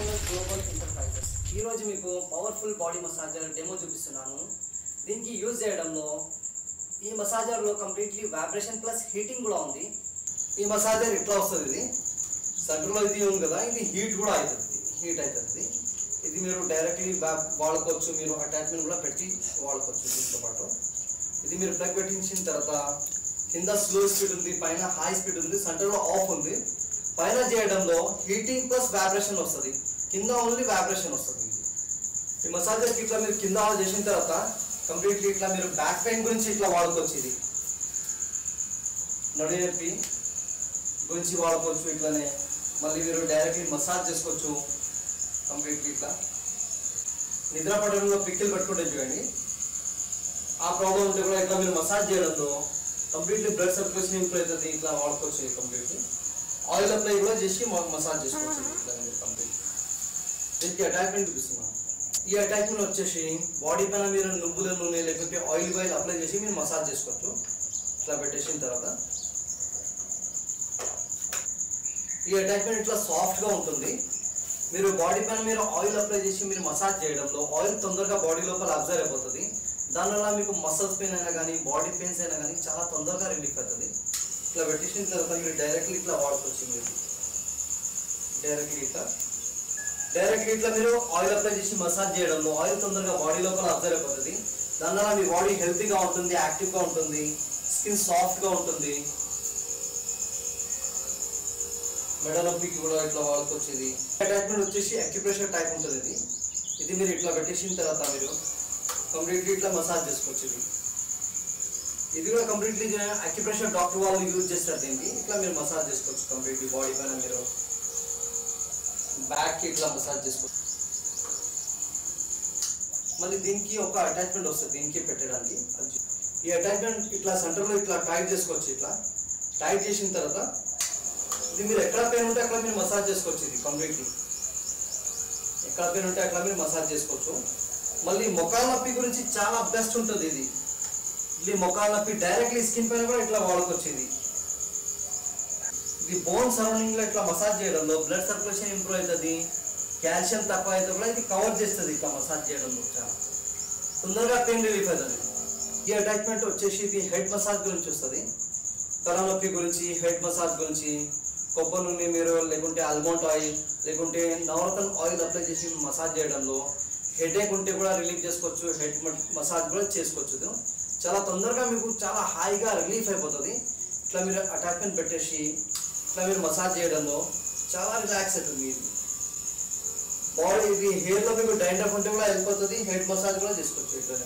Wellness global enterprises ఈ రోజు మీకు పవర్ఫుల్ బాడీ మసాజర్ డెమో చూపిస్తున్నాను. దీనికి యూజ్ చేయడంలో ఈ మసాజర్ లో కంప్లీట్లీ వైబ్రేషన్ ప్లస్ హీటింగ్ కూడా ఉంది. ఈ మసాజర్ ఇట్లా వస్తుంది. ఇది సెంటర్ లో ఇది ఉంది కదా, ఇది హీట్ కూడా అవుతుంది, హీట్ అవుతుంది. ఇది మీరు డైరెక్ట్లీ వాడుకోవచ్చు, మీరు అటాచ్మెంట్ కూడా పెట్టి వాడుకోవచ్చు. దీంతో పాటు ఇది మీరు ప్లగ్ పెట్టించిన తర్వాత కింద స్లో స్పీడ్ ఉంది, పైన హై స్పీడ్ ఉంది, సెంటర్ లో ఆఫ్ ఉంది. పైన చేయడంలో హీటింగ్ ప్లస్ వైబ్రేషన్ వస్తుంది, కింద ఓన్లీ వైబ్రేషన్ వస్తుంది. ఈ మసాజర్ ఇట్లా మీరు కింద ఆన్ చేసిన తర్వాత కంప్లీట్లీ ఇట్లా మీరు బ్యాక్ పెయిన్ గురించి ఇట్లా వాడుకోవచ్చు. ఇది నడుము నొప్పి గురించి వాడుకోవచ్చు. ఇట్లానే మళ్ళీ మీరు డైరెక్ట్లీ మసాజ్ చేసుకోవచ్చు. కంప్లీట్లీ ఇట్లా నిద్ర పడడంలో పిక్కలు పెట్టుకుంటే చూడండి, ఆ ప్రాబ్లం ఉంటే కూడా ఇట్లా మీరు మసాజ్ చేయడంలో కంప్లీట్లీ బ్లడ్ సర్క్యులేషన్ ఇంప్రూవ్ అవుతుంది. ఇట్లా వాడుకోవచ్చు. కంప్లీట్లీ ఆయిల్ అప్లై కూడా చేసి మసాజ్ చేసుకోవచ్చు. ఇట్లా కంప్లీట్ దీనికి అటాచ్మెంట్ చూపిస్తున్నాం. ఈ అటాచ్మెంట్ వచ్చేసి బాడీ పైన మీరు నువ్వుల నూనె లేకపోతే ఆయిల్ అప్లై చేసి మీరు మసాజ్ చేసుకోవచ్చు. ఇట్లా పెట్టేసిన తర్వాత ఈ అటాచ్మెంట్ ఇట్లా సాఫ్ట్గా ఉంటుంది. మీరు బాడీ పైన మీరు ఆయిల్ అప్లై చేసి మీరు మసాజ్ చేయడంలో ఆయిల్ తొందరగా బాడీ లోపల అబ్జర్వ్ అయిపోతుంది. దానివల్ల మీకు మసిల్స్ పెయిన్ అయినా కానీ బాడీ పెయిన్స్ అయినా కానీ చాలా తొందరగా రిలీఫ్ అవుతుంది. ఇట్లా పెట్టేసిన తర్వాత మీరు డైరెక్ట్లీ ఇట్లా వాడుకోవచ్చు. మీరు డైరెక్ట్లీ ఇట్లా మీరు ఆయిల్ అప్లై చేసి మసాజ్ చేయడంలో ఆయిల్ తొందరగా బాడీ లోపల అబ్జర్వ్ అయిపోతుంది. దానివల్ల మీ బాడీ హెల్తీగా ఉంటుంది, యాక్టివ్గా ఉంటుంది, స్కిన్ సాఫ్ట్గా ఉంటుంది. మెడ నొప్పికి కూడా ఇట్లా వాడుకోవచ్చు. ఇది అటాచ్మెంట్ వచ్చేసి అక్యుప్రెషర్ టైప్ ఉంటుంది. ఇది మీరు ఇట్లా పెట్టేసిన తర్వాత మీరు కంప్లీట్లీ ఇట్లా మసాజ్ చేసుకోవచ్చు. ఇది కూడా కంప్లీట్లీ అక్యుప్రెషర్ డాక్టర్ వాళ్ళు యూజ్ చేస్తారు. దీనికి ఇట్లా మీరు మసాజ్ చేసుకోవచ్చు. కంప్లీట్లీ బాడీ పైన మీరు బ్యాక్కి ఇట్లా మసాజ్ చేసుకోవచ్చు. మళ్ళీ దీనికి ఒక అటాచ్మెంట్ వస్తుంది దీనికి పెట్టడానికి. ఈ అటాచ్మెంట్ ఇట్లా సెంటర్లో ఇట్లా టైట్ చేసుకోవచ్చు. ఇట్లా టైట్ చేసిన తర్వాత ఇది మీరు ఎక్కడ పెయిన్ ఉంటే అక్కడ మీరు మసాజ్ చేసుకోవచ్చు. ఇది కంప్లీట్లీ ఎక్కడ పెయిన్ ఉంటే అక్కడ మీరు మసాజ్ చేసుకోవచ్చు. మళ్ళీ మొకాల నొప్పి గురించి చాలా బెస్ట్ ఉంటుంది. ఇది మొకాల నొప్పి డైరెక్ట్లీ స్కిన్ పైన కూడా ఇట్లా వాడుకోవచ్చు. ఇది బోన్ సరౌండింగ్ లో ఇట్లా మసాజ్ చేయడంలో బ్లడ్ సర్క్యులేషన్ ఇంప్రూవ్ అవుతుంది, కాల్షియం తక్కువ అయితే కూడా ఇది కవర్ చేస్తుంది. ఇట్లా మసాజ్ చేయడంలో చాలా తొందరగా పెయిన్ రిలీఫ్ అవుతుంది. ఈ అటాచ్మెంట్ వచ్చేసి ఇది హెడ్ మసాజ్ గురించి వస్తుంది. తలనొప్పి గురించి, హెడ్ మసాజ్ గురించి, కొబ్బరి నూనె మీరు లేకుంటే ఆల్మండ్ ఆయిల్ లేకుంటే నవరత్న ఆయిల్ అప్లై చేసి మసాజ్ చేయడంలో హెడేక్ ఉంటే కూడా రిలీఫ్ చేసుకోవచ్చు. హెడ్ మసాజ్ కూడా చేసుకోవచ్చు. చాలా తొందరగా మీకు చాలా హాయిగా రిలీఫ్ అయిపోతుంది. ఇట్లా మీరు అటాచ్మెంట్ పెట్టేసి ఇట్లా మీరు మసాజ్ చేయడంలో చాలా రిలాక్స్ అవుతుంది. బాడీ ఇది హెయిర్లో మీకు డాండ్రఫ్ ఉంటే కూడా వెళ్ళిపోతుంది. హెడ్ మసాజ్ కూడా చేసుకోవచ్చు. ఇట్లా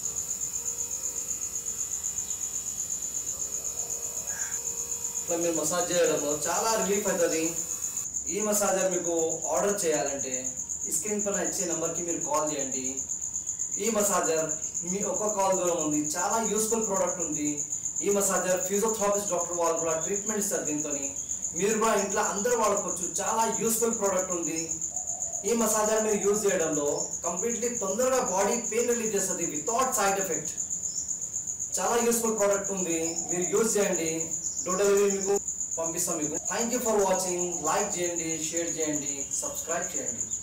ఇట్లా మీరు మసాజ్ చేయడంలో చాలా రిలీఫ్ అవుతుంది. ఈ మసాజర్ మీకు ఆర్డర్ చేయాలంటే స్క్రీన్ పైన ఇచ్చే నెంబర్కి మీరు కాల్ చేయండి. ఈ మసాజర్ మీ ఒక్క కాల్ దూరం ఉంది. చాలా యూస్ఫుల్ ప్రోడక్ట్ ఉంది. ఈ మసాజర్ ఫిజియోథెరపిస్ట్ డాక్టర్ వాళ్ళు కూడా ట్రీట్మెంట్ ఇస్తారు. దీంతో మీరు కూడా ఇంట్లో అందరూ వాడుకోవచ్చు. చాలా యూస్ఫుల్ ప్రోడక్ట్ ఉంది. ఈ మసాజర్ మీరు యూజ్ చేయడంలో కంప్లీట్లీ తొందరగా బాడీ పెయిన్ రిలీఫ్ చేస్తుంది వితౌట్ సైడ్ ఎఫెక్ట్. చాలా యూస్ఫుల్ ప్రోడక్ట్ ఉంది, మీరు యూజ్ చేయండి. టోటల్గా మీకు పంపిస్తాం. మీకు thank you for watching. Like చేయండి, షేర్ చేయండి, సబ్స్క్రైబ్ చేయండి.